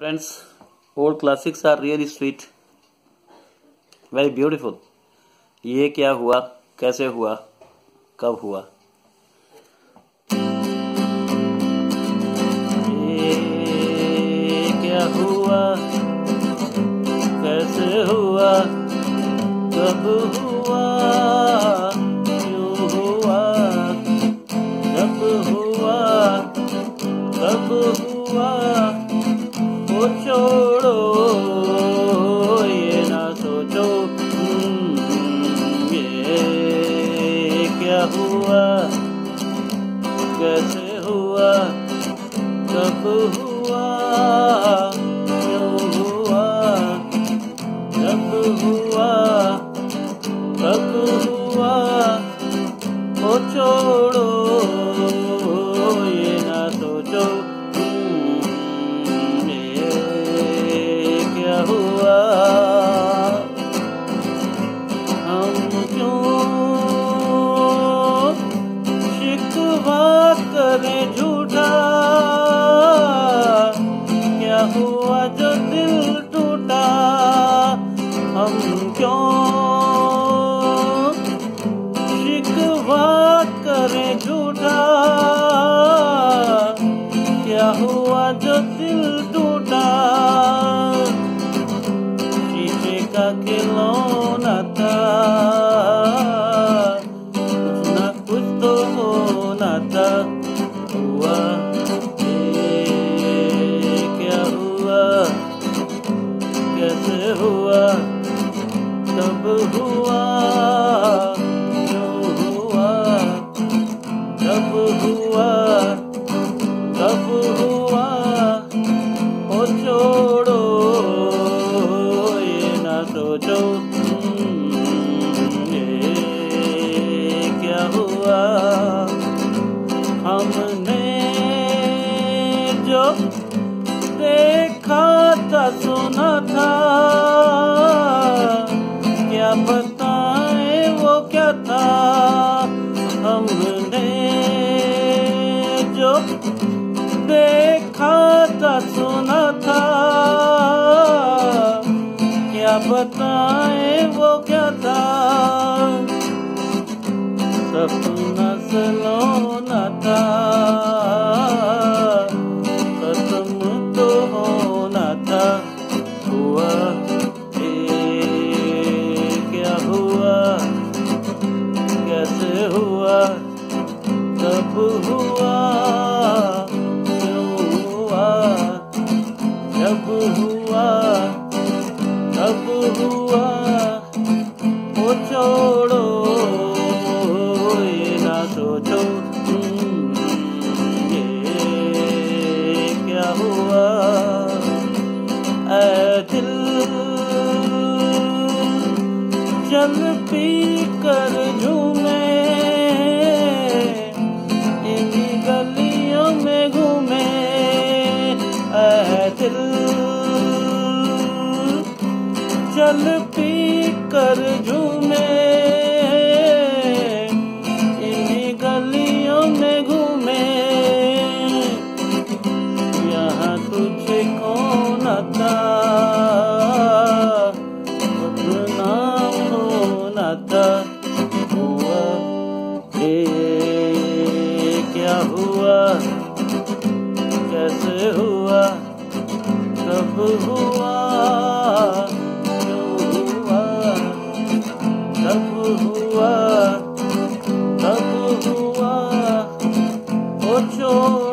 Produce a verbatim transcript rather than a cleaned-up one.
Friends, old classics are really sweet, very beautiful. ये क्या हुआ, कैसे हुआ, कब हुआ? ये क्या हुआ, कैसे हुआ, कब हुआ, क्यों हुआ, कब हुआ, कब हुआ, वो छोड़ो, ये ना सोचो, ये क्या हुआ, कैसे हुआ, कब हुआ, क्यों हुआ, कब हुआ, कब हुआ, वो छोड़ो, ये ना सोचो, हुआ। हम क्यों शिकवा करें झूठा, क्या हुआ जो दिल टूटा, हम क्यों शिकवा करें झूठा, क्या हुआ जो दिल टूटा, का खिलौना था, कुछ ना कुछ तो होना था, हुआ, ये क्या हुआ, कैसे हुआ, कब हुआ, क्यों हुआ, कब हुआ, कब हुआ, ओ छोड़ो, सोचो, ये क्या हुआ, हमने जो देखा था सुना था, क्या बताएं वो क्या था, हमने जो देखा था सुना था, क्या बताएं वो क्या था, सपना सलोना था, खत्म तो होना था, हुआ, ये क्या हुआ, कैसे हुआ, कब हुआ, क्यों हुआ, जब हुआ, कब हुआ, वो छोड़ो, ये ना सोचो, ये क्या हुआ, ऐ दिल चल पी कर झूमे, इन्हीं गलियों में घूमे, ऐ दिल चल पी कर झूमे, इन्हीं गलियों में घूमे, यहाँ तुझे कौन था, अपना होना था, हुआ, ये क्या हुआ, कैसे हुआ, कब हुआ, कब हुआ, कब हुआ, ओ छोड़ो।